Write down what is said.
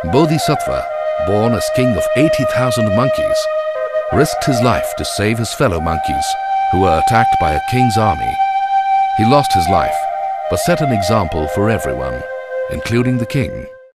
Bodhisattva, born as king of 80,000 monkeys, risked his life to save his fellow monkeys who were attacked by a king's army. He lost his life, but set an example for everyone, including the king.